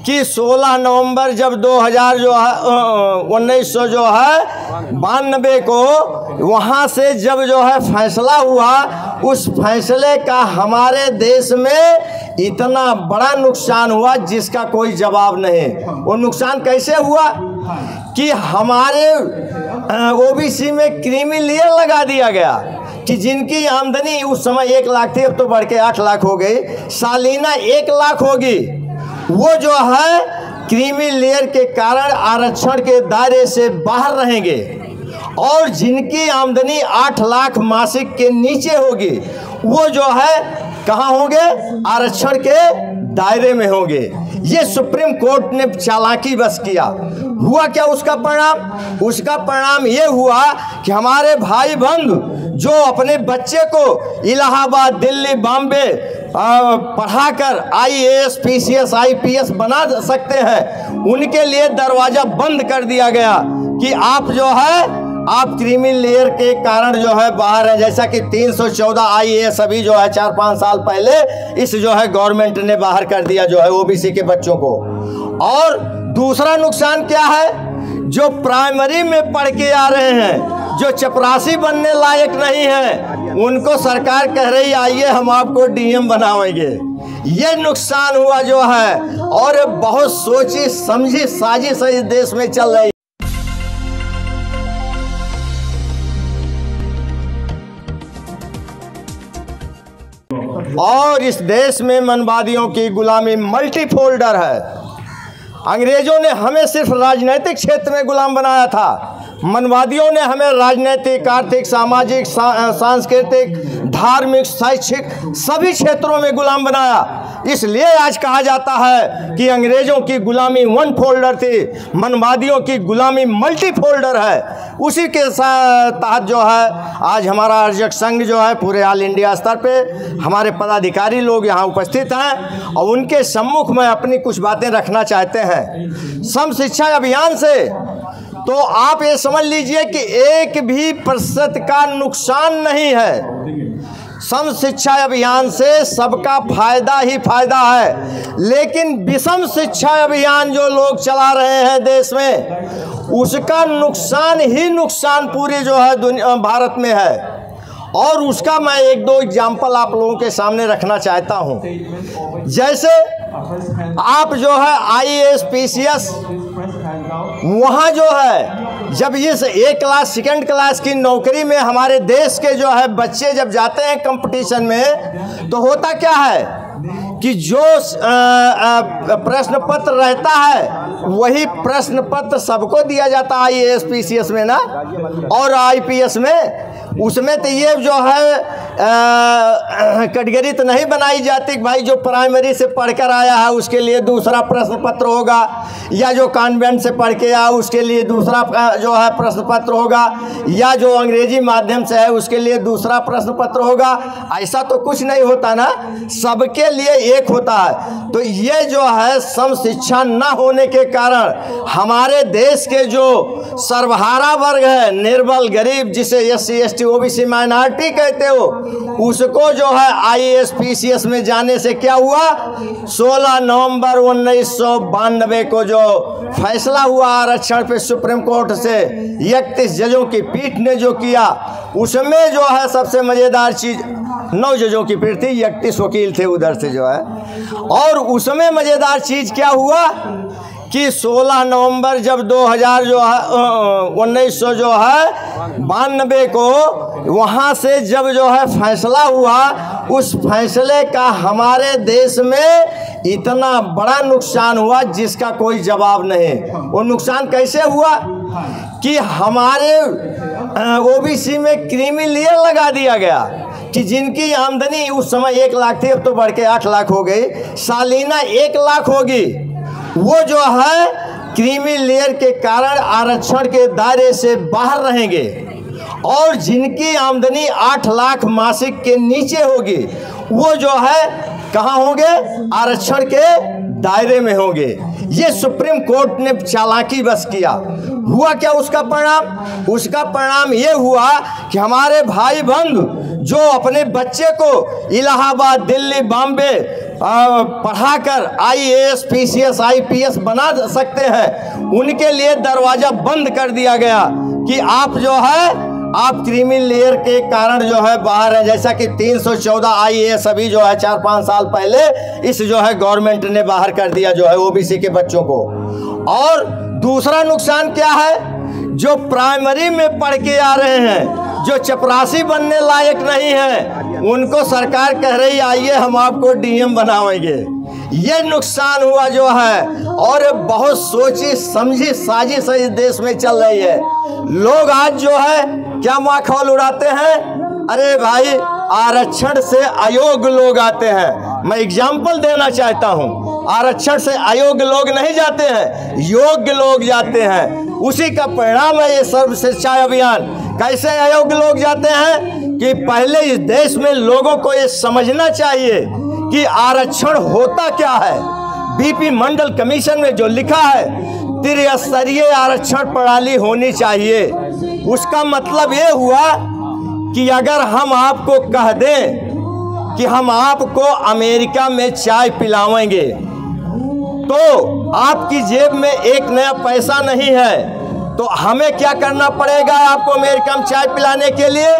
कि 16 नवंबर जब 2000 जो है 1900 जो है 92 को वहाँ से जब जो है फैसला हुआ, उस फैसले का हमारे देश में इतना बड़ा नुकसान हुआ जिसका कोई जवाब नहीं। वो नुकसान कैसे हुआ कि हमारे ओबीसी में क्रीमी लेयर लगा दिया गया कि जिनकी आमदनी उस समय 1 लाख थी, अब तो बढ़ के 8 लाख हो गई, सालीना 1 लाख होगी। वो जो है क्रीमी लेयर के कारण आरक्षण के दायरे से बाहर रहेंगे और जिनकी आमदनी 8 लाख मासिक के नीचे होगी वो जो है कहाँ होंगे, आरक्षण के दायरे में होंगे। ये सुप्रीम कोर्ट ने चालाकी बस किया। हुआ क्या उसका परिणाम? उसका परिणाम ये हुआ कि हमारे भाई बंधु जो अपने बच्चे को Allahabad, Delhi, Bombay पढ़ाकर IAS, PCS, IPS बना सकते हैं, उनके लिए दरवाज़ा बंद कर दिया गया कि आप जो है आप क्रीमी लेयर के कारण जो है बाहर है। जैसा कि 314 IAS अभी जो है 4-5 साल पहले इस जो है गवर्नमेंट ने बाहर कर दिया जो है ओबीसी के बच्चों को। और दूसरा नुकसान क्या है, जो प्राइमरी में पढ़ के आ रहे हैं, जो चपरासी बनने लायक नहीं है, उनको सरकार कह रही आइए हम आपको DM बनाएंगे। ये नुकसान हुआ जो है, और बहुत सोची समझी साजिश इस देश में चल रही। और इस देश में मनवादियों की गुलामी मल्टीफोल्डर है। अंग्रेजों ने हमें सिर्फ राजनीतिक क्षेत्र में गुलाम बनाया था, मनवादियों ने हमें राजनीतिक, आर्थिक, सामाजिक, सांस्कृतिक, धार्मिक, शैक्षिक सभी क्षेत्रों में गुलाम बनाया। इसलिए आज कहा जाता है कि अंग्रेजों की गुलामी 1 फोल्डर थी, मनवादियों की गुलामी मल्टी फोल्डर है। उसी के तहत जो है आज हमारा आरक्षक संघ जो है पूरे ऑल इंडिया स्तर पे हमारे पदाधिकारी लोग यहाँ उपस्थित हैं और उनके सम्मुख में अपनी कुछ बातें रखना चाहते हैं। सम शिक्षा अभियान से तो आप ये समझ लीजिए कि 1% का नुकसान नहीं है। सम शिक्षा अभियान से सबका फायदा ही फायदा है, लेकिन विषम शिक्षा अभियान जो लोग चला रहे हैं देश में, उसका नुकसान ही नुकसान पूरे जो है दुनिया भारत में है। और उसका मैं 1-2 एग्जाम्पल आप लोगों के सामने रखना चाहता हूं। जैसे आप जो है IAS, PCS वहाँ जो है जब इस 1 क्लास 2nd क्लास की नौकरी में हमारे देश के जो है बच्चे जब जाते हैं कंपटीशन में, तो होता क्या है कि जो प्रश्न पत्र रहता है वही प्रश्न पत्र सबको दिया जाता है IAS, PCS में ना, और IPS में। उसमें तो ये जो है कैटेगरी तो नहीं बनाई जाती कि भाई जो प्राइमरी से पढ़कर आया है उसके लिए दूसरा प्रश्न पत्र होगा, या जो कॉन्वेंट से पढ़ के आया उसके लिए दूसरा जो है प्रश्न पत्र होगा, या जो अंग्रेजी माध्यम से है उसके लिए दूसरा प्रश्न पत्र होगा। ऐसा तो कुछ नहीं होता ना, सबके लिए एक होता है। तो ये जो है सम शिक्षा न होने के कारण हमारे देश के जो सर्वहारा वर्ग है, निर्बल, गरीब, जिसे SC, ST, OBC माइनॉरिटी कहते हो, उसको जो है IAS, PCS में जाने से क्या हुआ, 16 नवंबर 1992 को जो फैसला हुआ आरक्षण पे सुप्रीम कोर्ट से 31 जजों की पीठ ने जो किया, उसमें जो है सबसे मज़ेदार चीज़ 9 जजों की पीठ थी, 31 वकील थे उधर से जो है, और उसमें मज़ेदार चीज़ क्या हुआ कि 16 नवंबर जब 2000 जो है 1900 जो है 92 को वहाँ से जब जो है फैसला हुआ, उस फैसले का हमारे देश में इतना बड़ा नुकसान हुआ जिसका कोई जवाब नहीं। वो नुकसान कैसे हुआ कि हमारे OBC में क्रीमी लेयर लगा दिया गया कि जिनकी आमदनी उस समय 1 लाख थी, अब तो बढ़ के 8 लाख हो गई, सालीना 1 लाख होगी। वो जो है क्रीमी लेयर के कारण आरक्षण के दायरे से बाहर रहेंगे और जिनकी आमदनी 8 लाख मासिक के नीचे होगी वो जो है कहाँ होंगे, आरक्षण के दायरे में होंगे। ये सुप्रीम कोर्ट ने चालाकी बस किया। हुआ क्या उसका परिणाम? उसका परिणाम ये हुआ कि हमारे भाई बंधु जो अपने बच्चे को Allahabad, Delhi, Bombay पढ़ाकर IAS PCS IPS बना सकते हैं, उनके लिए दरवाज़ा बंद कर दिया गया कि आप जो है आप क्रीमी लेयर के कारण जो है बाहर है। जैसा कि 314 IAS अभी जो है 4-5 साल पहले इस जो है गवर्नमेंट ने बाहर कर दिया जो है OBC के बच्चों को। और दूसरा नुकसान क्या है, जो प्राइमरी में पढ़ के आ रहे हैं, जो चपरासी बनने लायक नहीं है, उनको सरकार कह रही आइए हम आपको DM बनाएंगे। ये नुकसान हुआ जो है। और बहुत सोची समझी साजिश इस देश में चल रही है। लोग आज जो है क्या माखौल उड़ाते हैं, अरे भाई आरक्षण से अयोग्य लोग आते हैं। मैं एग्जाम्पल देना चाहता हूँ, आरक्षण से अयोग्य लोग नहीं जाते हैं, योग्य लोग जाते हैं। उसी का परिणाम है ये सर्व शिक्षा अभियान। कैसे अयोग्य लोग जाते हैं कि पहले इस देश में लोगों को ये समझना चाहिए कि आरक्षण होता क्या है। BP मंडल कमीशन में जो लिखा है त्रिस्तरीय आरक्षण प्रणाली होनी चाहिए, उसका मतलब ये हुआ कि अगर हम आपको कह दें कि हम आपको अमेरिका में चाय पिलाएंगे तो आपकी जेब में एक नया पैसा नहीं है, तो हमें क्या करना पड़ेगा आपको अमेरिका में चाय पिलाने के लिए?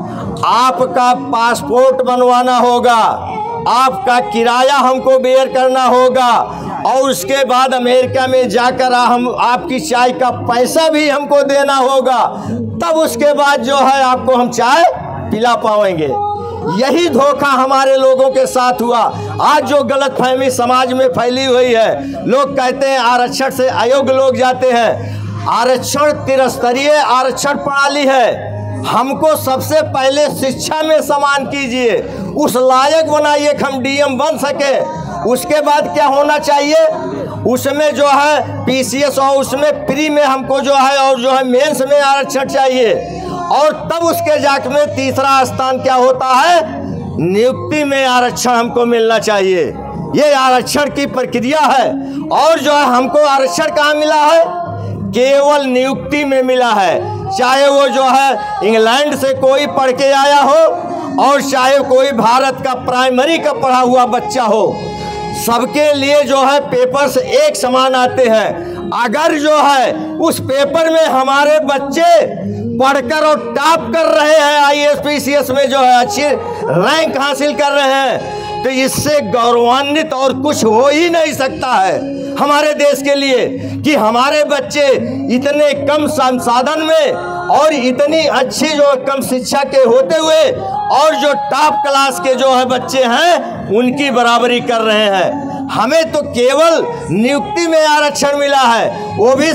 आपका पासपोर्ट बनवाना होगा, आपका किराया हमको बेयर करना होगा और उसके बाद अमेरिका में जाकर हम आपकी चाय का पैसा भी हमको देना होगा, तब उसके बाद जो है आपको हम चाय पिला पाएंगे। यही धोखा हमारे लोगों के साथ हुआ। आज जो गलतफहमी समाज में फैली हुई है, लोग कहते हैं आरक्षण से अयोग्य लोग जाते हैं। आरक्षण त्रिस्तरीय आरक्षण प्रणाली है। हमको सबसे पहले शिक्षा में समान कीजिए, उस लायक बनाइए कि हम DM बन सके। उसके बाद क्या होना चाहिए, उसमें जो है PCS और उसमें प्री में हमको जो है और जो है मेंस में आरक्षण चाहिए। और तब उसके जाके में तीसरा स्थान क्या होता है, नियुक्ति में आरक्षण हमको मिलना चाहिए। ये आरक्षण की प्रक्रिया है। और जो है हमको आरक्षण कहाँ मिला है, केवल नियुक्ति में मिला है। चाहे वो जो है इंग्लैंड से कोई पढ़ के आया हो और चाहे कोई भारत का प्राइमरी का पढ़ा हुआ बच्चा हो, सबके लिए जो है पेपर्स एक समान आते हैं। अगर जो है उस पेपर में हमारे बच्चे पढ़कर और टॉप कर रहे हैं, IAS PCS में जो है अच्छी रैंक हासिल कर रहे हैं, तो इससे गौरवान्वित और कुछ हो ही नहीं सकता है हमारे देश के लिए कि हमारे बच्चे इतने कम संसाधन में और इतनी अच्छी जो कम शिक्षा के होते हुए और जो टॉप क्लास के जो है बच्चे हैं उनकी बराबरी कर रहे हैं। हमें तो केवल नियुक्ति में आरक्षण मिला है, वो भी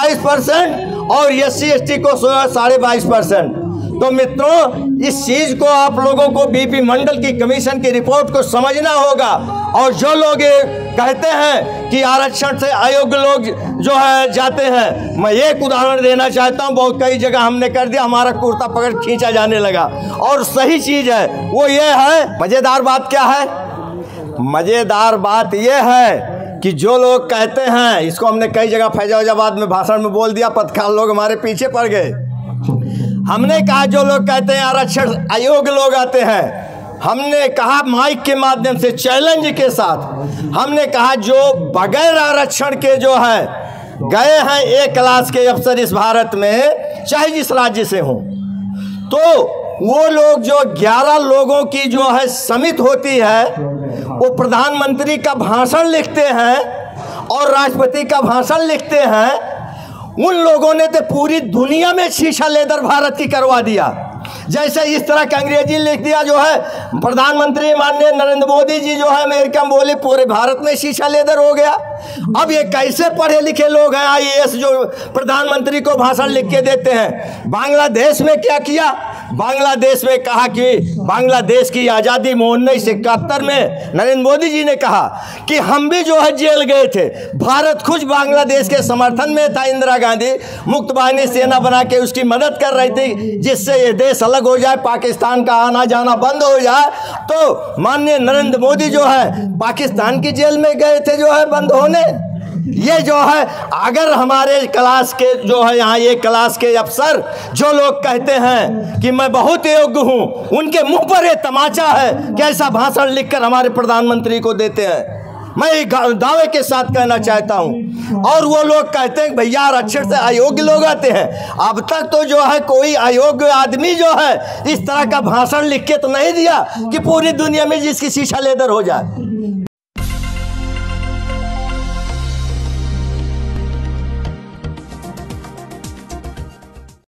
27% और SC ST को 22.5%। तो मित्रों, इस चीज़ को आप लोगों को BP मंडल की कमीशन की रिपोर्ट को समझना होगा। और जो लोग कहते हैं कि आरक्षण से अयोग्य लोग जो है जाते हैं, मैं एक उदाहरण देना चाहता हूं। बहुत कई जगह हमने कर दिया, हमारा कुर्ता पकड़ खींचा जाने लगा। और सही चीज़ है वो ये है, मज़ेदार बात क्या है, मज़ेदार बात ये है कि जो लोग कहते हैं, इसको हमने कई जगह फैजाबाद में भाषण में बोल दिया, पत्रकार लोग हमारे पीछे पड़ गए। हमने कहा जो लोग कहते हैं आरक्षण अयोग्य लोग आते हैं, हमने कहा माइक के माध्यम से चैलेंज के साथ, हमने कहा जो बगैर आरक्षण के जो है गए हैं A क्लास के अफसर इस भारत में, चाहे जिस राज्य से हों, तो वो लोग जो 11 लोगों की जो है समिति होती है, वो प्रधानमंत्री का भाषण लिखते हैं और राष्ट्रपति का भाषण लिखते हैं। उन लोगों ने तो पूरी दुनिया में शीशा लेदर भारत की करवा दिया। जैसे इस तरह का अंग्रेजी लिख दिया जो है प्रधानमंत्री माननीय नरेंद्र मोदी जी जो है अमेरिका में बोले, पूरे भारत में शीशा लेदर हो गया। अब ये कैसे पढ़े लिखे लोग हैं IAS जो प्रधानमंत्री को भाषण लिख के देते हैं। बांग्लादेश में क्या किया, बांग्लादेश में कहा कि बांग्लादेश की आज़ादी 1971 में नरेंद्र मोदी जी ने कहा कि हम भी जो है जेल गए थे, भारत खुद बांग्लादेश के समर्थन में था। इंदिरा गांधी मुक्त वाहिनी सेना बना के उसकी मदद कर रही थी, जिससे ये देश अलग हो जाए, पाकिस्तान का आना जाना बंद हो जाए। तो माननीय नरेंद्र मोदी जो है पाकिस्तान की जेल में गए थे जो है बंद होने। ये जो है, अगर हमारे क्लास के जो है यहाँ ये क्लास के अफसर जो लोग कहते हैं कि मैं बहुत योग्य हूँ, उनके मुंह पर ये तमाचा है कि ऐसा भाषण लिखकर हमारे प्रधानमंत्री को देते हैं। मैं दावे के साथ कहना चाहता हूं। और वो लोग कहते हैं भैया आरक्षण से अयोग्य लोग आते हैं। अब तक तो जो है कोई अयोग्य आदमी जो है इस तरह का भाषण लिख के तो नहीं दिया कि पूरी दुनिया में जिसकी शीशा लेदर हो जाए।